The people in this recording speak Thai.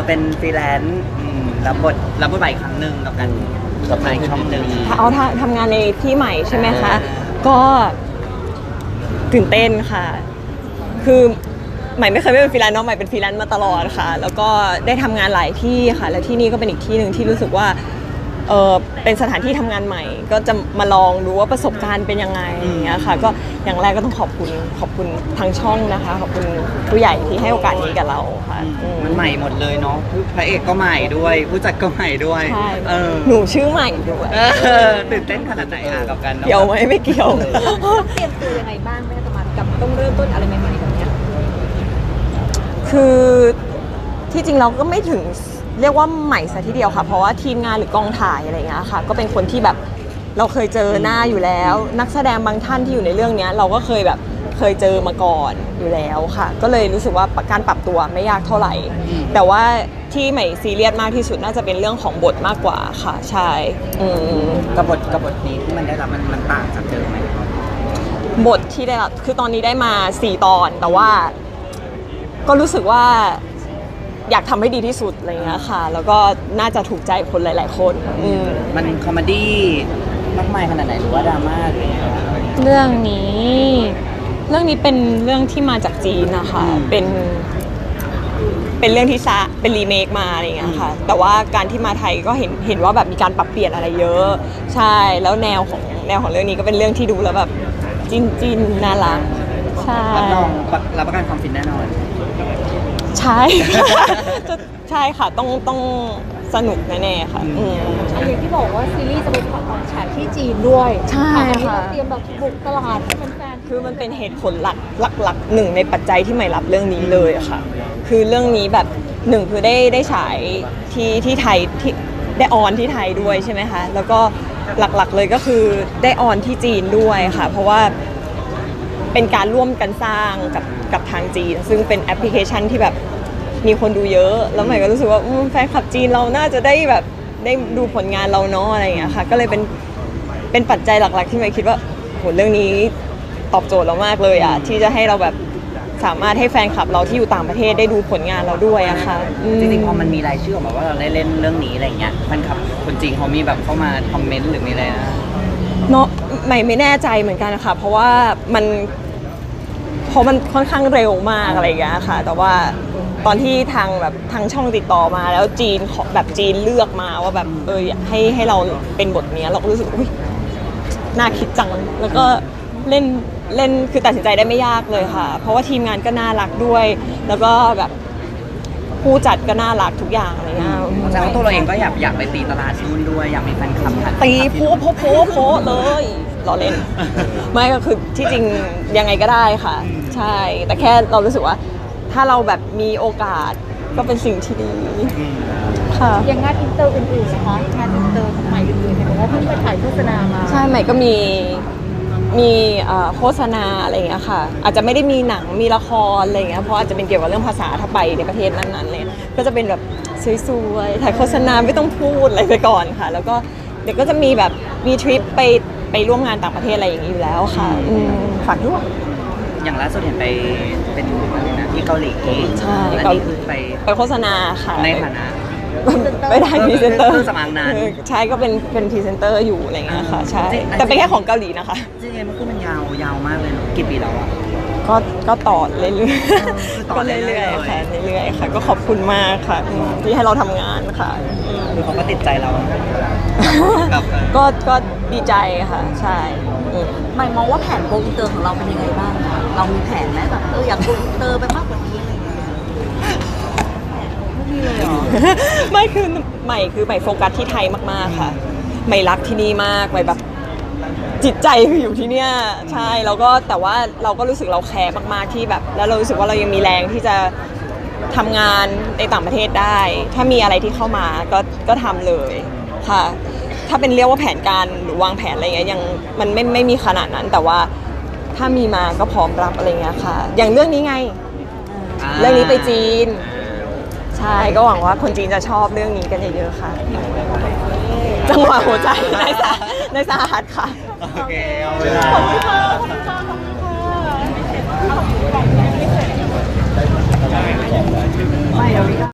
เป็นฟรีแลนซ์รับบทใหม่ครั้งหนึ่งกับกันกับนายช่องหนึ่งเอาทำงานในที่ใหม่ใช่ไหมคะก็ตื่นเต้นค่ะคือใหม่ไม่เคยเป็นฟรีแลนซ์เนาะใหม่เป็นฟรีแลนซ์มาตลอดค่ะแล้วก็ได้ทำงานหลายที่ค่ะและที่นี่ก็เป็นอีกที่หนึ่งที่รู้สึกว่าเป็นสถานที่ทำงานใหม่ก็จะมาลองดูว่าประสบการณ์เป็นยังไงอย่างเงี้ยค่ะก็อย่างแรกก็ต้องขอบคุณทางช่องนะคะขอบคุณผู้ใหญ่ที่ให้โอกาสนี้กับเราค่ะมันใหม่หมดเลยเนาะพระเอกก็ใหม่ด้วยผู้จัดก็ใหม่ด้วยหนูชื่อใหม่ด้วยตื่นเต้นขนาดไหนกับกันเกี่ยวไหมไม่เกี่ยวเตรียมตัวยังไงบ้างแม่ประมาณกับต้องเริ่มต้นอะไรใหม่ๆแบบนี้คือที่จริงเราก็ไม่ถึงเรียกว่าใหม่ซะทีเดียวค่ะเพราะว่าทีมงานหรือกองถ่ายอะไรเงี้ยค่ะก็เป็นคนที่แบบเราเคยเจอหน้าอยู่แล้วนักแสดงบางท่านที่อยู่ในเรื่องนี้เราก็เคยเจอมาก่อนอยู่แล้วค่ะก็เลยรู้สึกว่าการปรับตัวไม่ยากเท่าไหร่แต่ว่าที่ใหม่ซีเรียสมากที่สุดน่าจะเป็นเรื่องของบทมากกว่าค่ะใช่กับบทนี้ที่มันได้รับมันต่างจากเดิมไหมบทที่ได้รับคือตอนนี้ได้มา4 ตอนแต่ว่าก็รู้สึกว่าอยากทำให้ดีที่สุดอะไรเงี้ยค่ะแล้วก็น่าจะถูกใจคนหลายๆคนมันคอมเมดี้มากมายขนาดไหนหรือว่าดราม่าเรื่องนี้เป็นเรื่องที่มาจากจีนนะคะเป็นเรื่องที่เป็นรีเมคมาอะไรเงี้ยค่ะแต่ว่าการที่มาไทยก็เห็นว่าแบบมีการปรับเปลี่ยนอะไรเยอะใช่แล้วแนวของเรื่องนี้ก็เป็นเรื่องที่ดูแล้วแบบจินน่ารักใช่รับประกันความฟินแน่นอนใช่ใช่ค่ะต้องสนุกแน่ๆค่ะอย่างที่บอกว่าซีรีส์จะไปฉายที่จีนด้วยใช่ค่ะเตรียมแบบบุกตลาดให้แฟนคือมันเป็นเหตุผลหลักหนึ่งในปัจจัยที่ใหม่รับเรื่องนี้เลยค่ะคือเรื่องนี้แบบหนึ่งคือได้ฉายที่ไทยที่ได้ออนที่ไทยด้วยใช่ไหมคะแล้วก็หลักๆเลยก็คือได้ออนที่จีนด้วยค่ะเพราะว่าเป็นการร่วมกันสร้างกับทางจีนซึ่งเป็นแอปพลิเคชันที่แบบมีคนดูเยอะแล้วใหม่ก็รู้สึกว่าแฟนคลับจีนเราน่าจะได้แบบได้ดูผลงานเราเนาะอะไรอย่างเงี้ยค่ะก็เลยเป็นปัจจัยหลักๆที่ใหม่คิดว่าโหเรื่องนี้ตอบโจทย์เรามากเลยอ่ะที่จะให้เราแบบสามารถให้แฟนคลับเราที่อยู่ต่างประเทศได้ดูผลงานเราด้วยอะค่ะจริงๆพอมันมีรายชื่อออกมาว่าเราได้เล่นเรื่องนี้อะไรเงี้ยแฟนคลับคนจีนเขามีแบบเข้ามาคอมเมนต์หรือมีอะไรนะเนาะใหม่ไม่แน่ใจเหมือนกันนะคะเพราะว่ามันค่อนข้างเร็วมากอะไรอย่างเงี้ยค่ะแต่ว่าตอนที่ทางช่องติดต่อมาแล้วจีนเลือกมาว่าแบบให้เราเป็นบทนี้เราก็รู้สึกอุ้ยน่าคิดจังแล้วก็เล่นคือตัดสินใจได้ไม่ยากเลยค่ะเพราะว่าทีมงานก็น่ารักด้วยแล้วก็แบบผู้จัดก็น่ารักทุกอย่างอะไรเงี้ยแสดงว่าตัวเราเองก็อยากไปตีตลาดนู่นด้วยอยากมีแฟนคลับตีโพเลยรอเล่นไม่ก็คือที่จริงยังไงก็ได้ค่ะใช่แต่แค่เรารู้สึกว่าถ้าเราแบบมีโอกาสก็เป็นสิ่งที่ดีค่ะอย่างงานอินเตอร์อื่นๆนะคะงานอินเตอร์ของใหม่อื่นๆเห็นบอกว่าเพิ่งไปถ่ายโฆษณามาใช่ใหม่ก็มีโฆษณาอะไรอย่างเงี้ยค่ะอาจจะไม่ได้มีหนังมีละครอะไรอย่างเงี้ยเพราะอาจจะเป็นเกี่ยวกับเรื่องภาษาถ้าไปในประเทศนั้นๆเลยก็จะเป็นแบบสวยๆถ่ายโฆษณาไม่ต้องพูดอะไรไปก่อนค่ะแล้วก็เดี๋ยวก็จะมีแบบมีทริปไปร่วมงานต่างประเทศอะไรอย่างนี้อยู่แล้วค่ะฝากด้วยอย่างล่าสุดเห็นไปเป็นอะไรนะที่เกาหลีใช่ไปโฆษณาค่ะในฐานะไม่ได้พรีเซนเตอร์สมังนานใช่ก็เป็นพรีเซนเตอร์อยู่อะไรเงี้ยค่ะใช่แต่เป็นแค่ของเกาหลีนะคะจริงๆมันคือมันยาวมากเลยกี่ปีแล้วอ่ะก็ต่อเรื่อยๆก็เรื่อยๆค่ะเรื่อยๆค่ะก็ขอบคุณมากค่ะที่ให้เราทำงานค่ะคือเขาก็ติดใจเราก็ดีใจค่ะใช่หมายมองว่าแผนโกอินเตอร์ของเราเป็นยังไงบ้างเรามีแผนไหมแบบอยากโกอินเตอร์ไปมากกว่านี้อะไรอย่างเงี้ยไม่คือใหม่โฟกัสที่ไทยมากๆค่ะใหม่รักที่นี่มากใหม่แบบจิตใจคืออยู่ที่เนี่ยใช่แล้วก็แต่ว่าเราก็รู้สึกเราแคร์มากๆที่แบบแล้วเรารู้สึกว่าเรายังมีแรงที่จะทำงานในต่างประเทศได้ถ้ามีอะไรที่เข้ามาก็ทำเลยค่ะถ้าเป็นเรียกว่าแผนการหรือวางแผนอะไรเงี้ยยังมันไม่มีขนาดนั้นแต่ว่าถ้ามีมาก็พร้อมรับอะไรเงี้ยค่ะอย่างเรื่องนี้ไงเรื่องนี้ไปจีนใช่ก็หวังว่าคนจีนจะชอบเรื่องนี้กันเยอะๆค่ะจังหวะหัวใจในสหัสค่ะโอเคขอบคุณค่ะไม่เราไม่ได้